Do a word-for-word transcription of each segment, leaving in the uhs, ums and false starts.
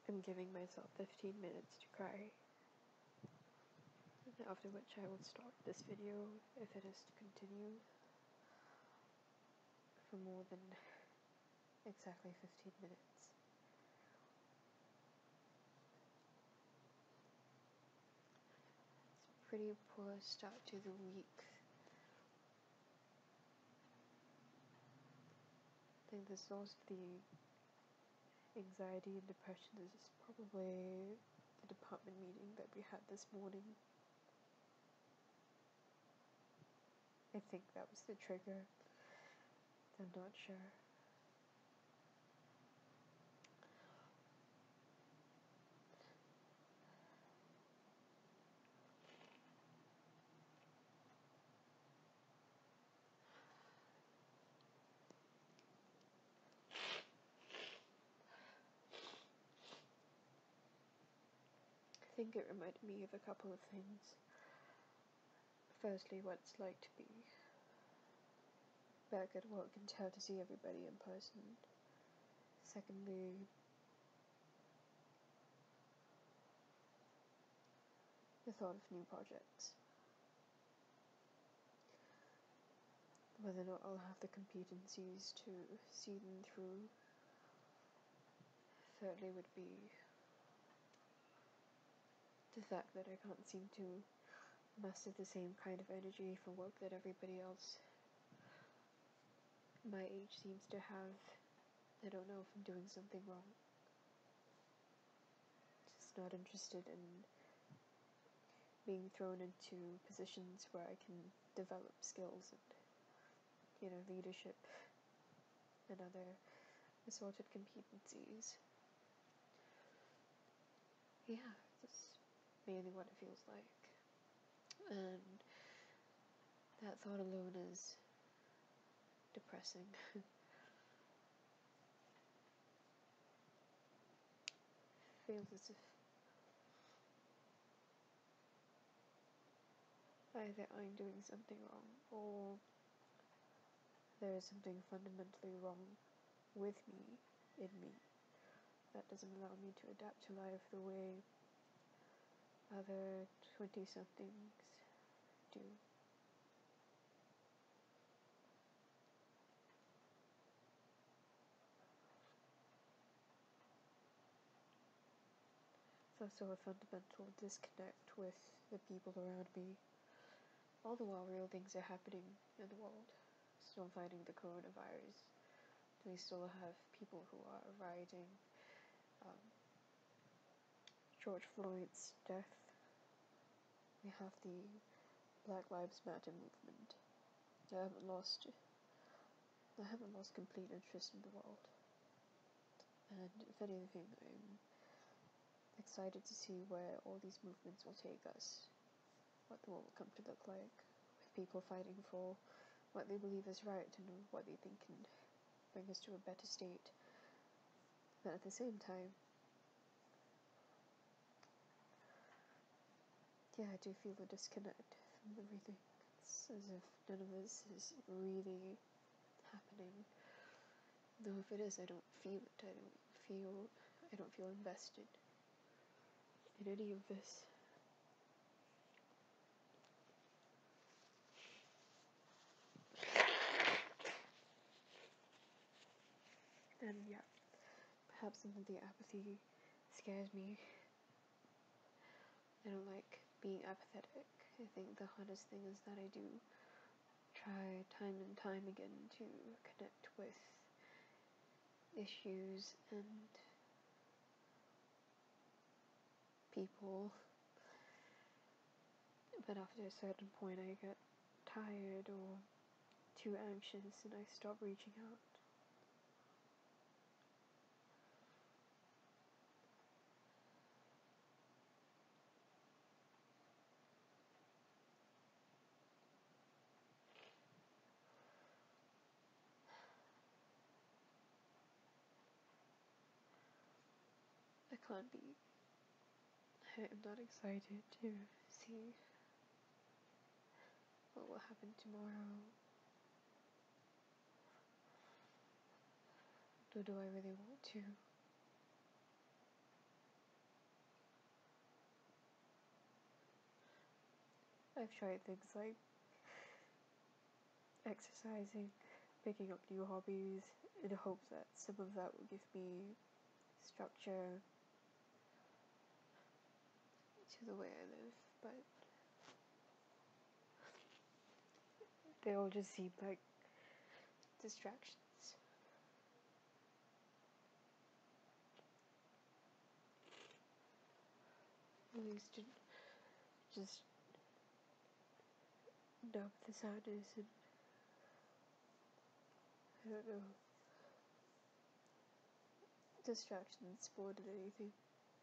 I'm giving myself fifteen minutes to cry, after which I will stop this video if it is to continue for more than exactly fifteen minutes. It's a pretty poor start to the week. I think the source of the anxiety and depression is probably the department meeting that we had this morning. I think that was the trigger. I'm not sure. I think it reminded me of a couple of things. Firstly, what it's like to be back at work and tell to see everybody in person. Secondly, the thought of new projects. Whether or not I'll have the competencies to see them through. Thirdly would be the fact that I can't seem to muster the same kind of energy for work that everybody else my age seems to have. I don't know if I'm doing something wrong. Just not interested in being thrown into positions where I can develop skills and, you know, leadership and other assorted competencies. Yeah, that's mainly what it feels like. And that thought alone is depressing. Feels as if either I'm doing something wrong or there is something fundamentally wrong with me, in me, that doesn't allow me to adapt to life the way other twenty-somethings do. It's also a fundamental disconnect with the people around me. All the while real things are happening in the world. Still fighting the coronavirus. We still have people who are rioting. Um, George Floyd's death. We have the Black Lives Matter movement. I haven't lost I haven't lost complete interest in the world. And if anything, I'm excited to see where all these movements will take us. What the world will come to look like. With people fighting for what they believe is right and what they think can bring us to a better state. But at the same time, yeah, I do feel a disconnect from everything. It's as if none of this is really happening. Though if it is, I don't feel it. I don't feel, I don't feel invested in any of this. And yeah, perhaps some of the apathy scares me. I don't like being apathetic. I think the hardest thing is that I do try time and time again to connect with issues and people, but after a certain point I get tired or too anxious and I stop reaching out. I can't be. I'm not excited to see what will happen tomorrow. Nor do I really want to. I've tried things like exercising, picking up new hobbies, in hopes that some of that will give me structure to the way I live, but they all just seem like distractions. At least to just numb the sadness and, I don't know, distractions more than anything.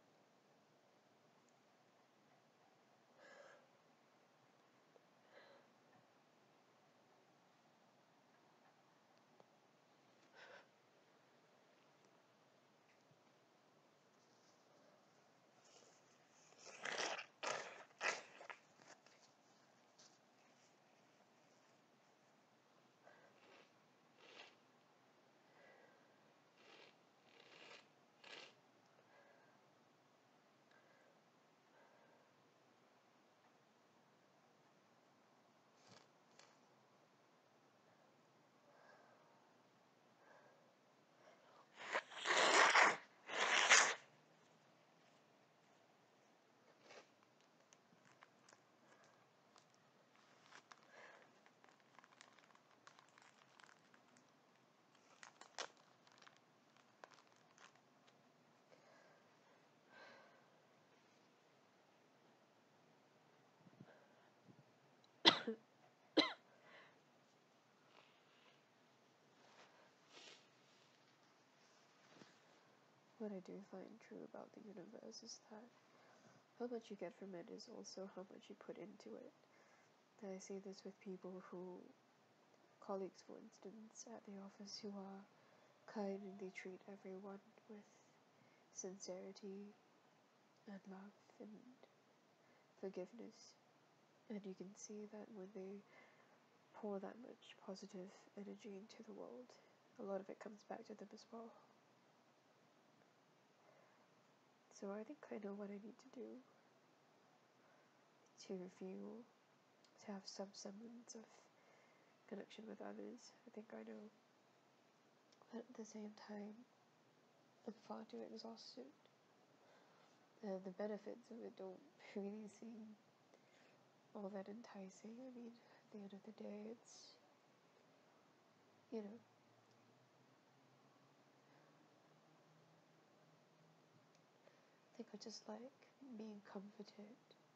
What I do find true about the universe is that how much you get from it is also how much you put into it. And I see this with people who, colleagues for instance, at the office who are kind and they treat everyone with sincerity and love and forgiveness. And you can see that when they pour that much positive energy into the world, a lot of it comes back to them as well. So I think I know what I need to do to feel, to have some semblance of connection with others. I think I know. But at the same time, I'm far too exhausted. And the benefits of it don't really seem all that enticing. I mean, at the end of the day, it's, you know, I think I just like being comforted.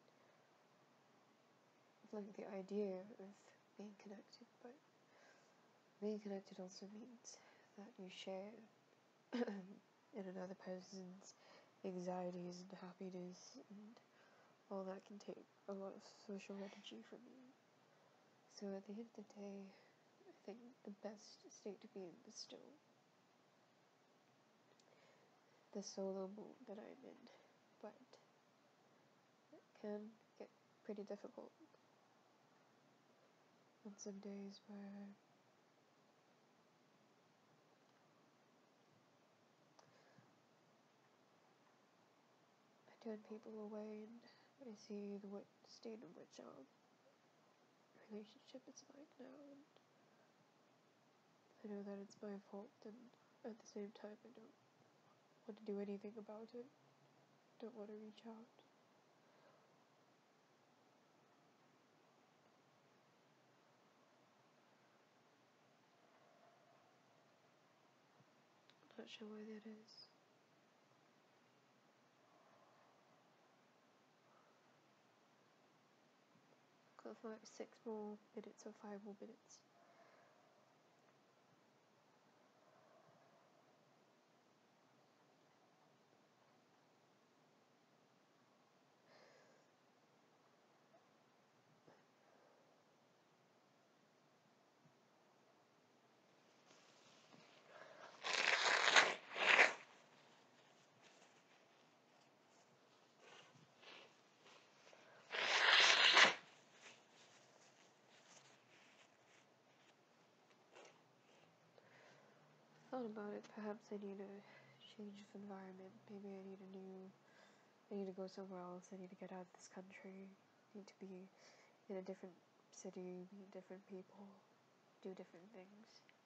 Like the idea of being connected, but being connected also means that you share in another person's anxieties and happiness, and all that can take a lot of social energy from you. So at the end of the day, I think the best state to be in is still the solo mode that I'm in, but it can get pretty difficult on some days where I turn people away and I see the w- state in which our relationship is like now, and I know that it's my fault, and at the same time I don't want to do anything about it, don't want to reach out. I'm not sure why that is. Got for like six more minutes or five more minutes. Thought about it, perhaps I need a change of environment. Maybe I need a new, I need to go somewhere else, I need to get out of this country, I need to be in a different city, meet different people, do different things.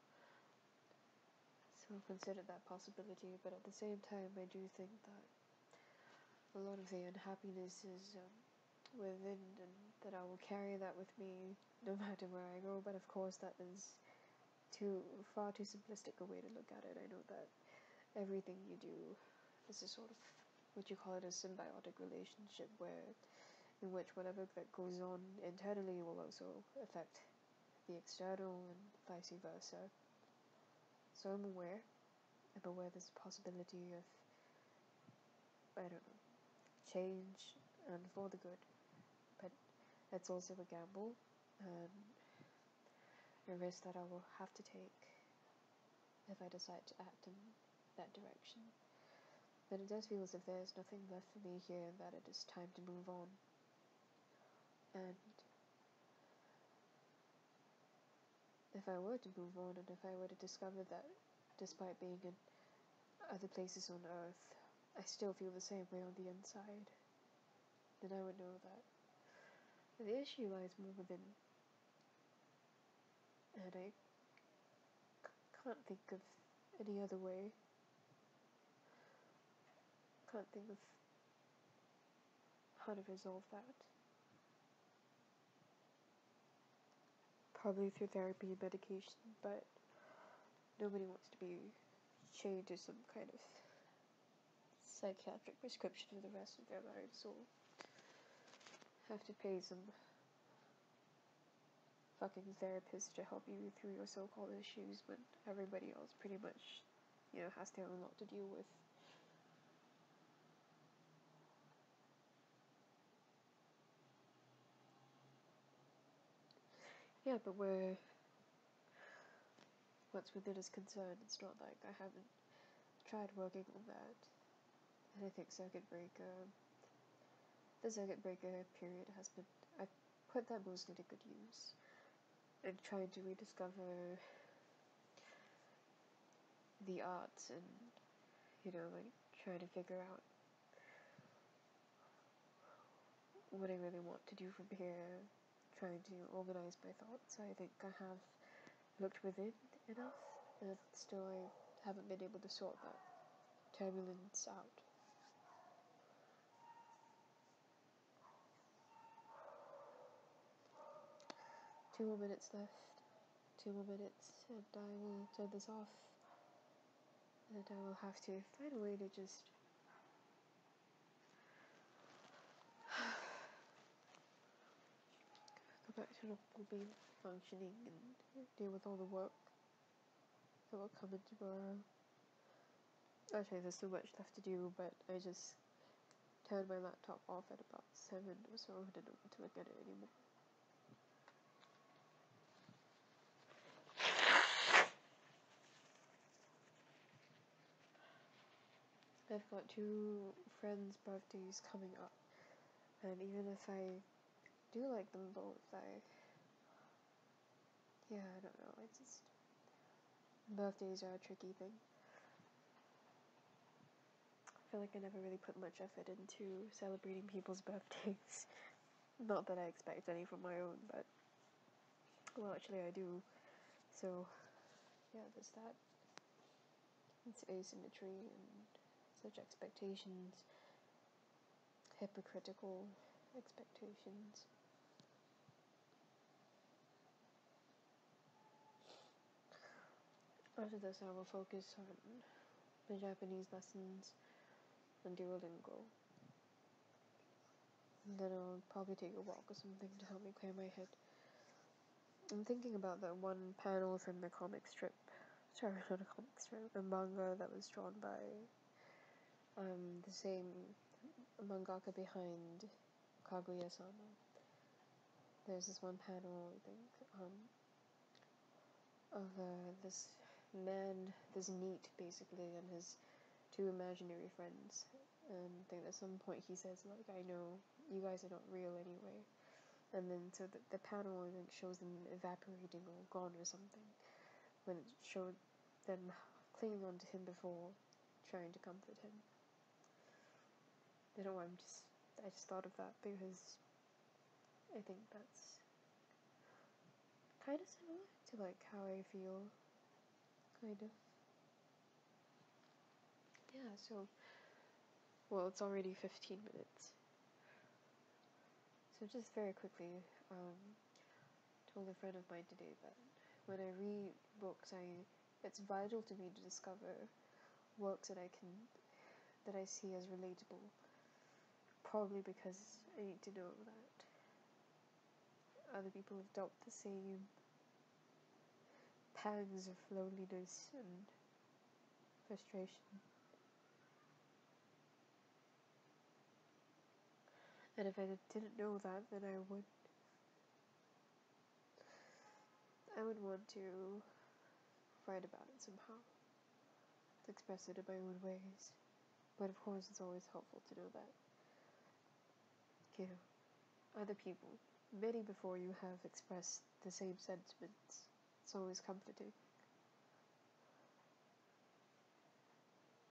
So consider that possibility, but at the same time, I do think that a lot of the unhappiness is um, within, and that I will carry that with me no matter where I go. But of course, that is too far too simplistic a way to look at it. I know that everything you do is a sort of what you call it a symbiotic relationship, where in which whatever that goes on internally will also affect the external and vice versa. So I'm aware. I'm aware there's a possibility of, I don't know, change and for the good. But it's also a gamble and a risk that I will have to take if I decide to act in that direction. But it does feel as if there's nothing left for me here and that it is time to move on. And if I were to move on, and if I were to discover that despite being in other places on Earth, I still feel the same way on the inside, then I would know that the issue lies more within. And I c- can't think of any other way. Can't think of how to resolve that. Probably through therapy and medication, but nobody wants to be chained to some kind of psychiatric prescription for the rest of their lives, so have to pay some fucking therapist to help you through your so-called issues when everybody else pretty much, you know, has their own lot to deal with. Yeah, but where what's within is concerned, it's not like I haven't tried working on that. And I think circuit breaker, the circuit breaker period has been, I put that mostly to good use. And trying to rediscover the arts and, you know, like trying to figure out what I really want to do from here, trying to organize my thoughts. I think I have looked within enough, and still I haven't been able to sort that turbulence out. Two more minutes left. Two more minutes, and I will turn this off. And I will have to find a way to just go back to normal being functioning and deal with all the work that will come in tomorrow. Actually, there's so much left to do, but I just turned my laptop off at about seven or so. I didn't want to look at it anymore. I've got two friends' birthdays coming up, and even if I do like them both, I, yeah, I don't know, I just, birthdays are a tricky thing. I feel like I never really put much effort into celebrating people's birthdays. Not that I expect any from my own, but, well, actually I do. So, yeah, there's that. It's asymmetry and such expectations, hypocritical expectations. After this, I will focus on the Japanese lessons and Duolingo. And then I'll probably take a walk or something to help me clear my head. I'm thinking about that one panel from the comic strip. Sorry, not a comic strip. A manga that was drawn by um, the same mangaka behind Kaguya-sama. There's this one panel, I think, um, of uh, this man, this NEET basically, and his two imaginary friends. And I think at some point he says, like, I know you guys are not real anyway. And then so the, the panel, I think, shows them evaporating or gone or something, when it showed them clinging on to him before trying to comfort him. I don't know, I'm just, I just thought of that because I think that's kind of similar to like how I feel, kind of. Yeah, so, well, it's already fifteen minutes. So just very quickly, um, told a friend of mine today that when I read books, I it's vital to me to discover works that I can that I see as relatable. Probably because I need to know that other people have dealt the same pangs of loneliness and frustration. And if I didn't know that, then I would I would want to write about it somehow, to express it in my own ways. But of course, it's always helpful to know that, you know, other people, many before you, have expressed the same sentiments. It's always comforting.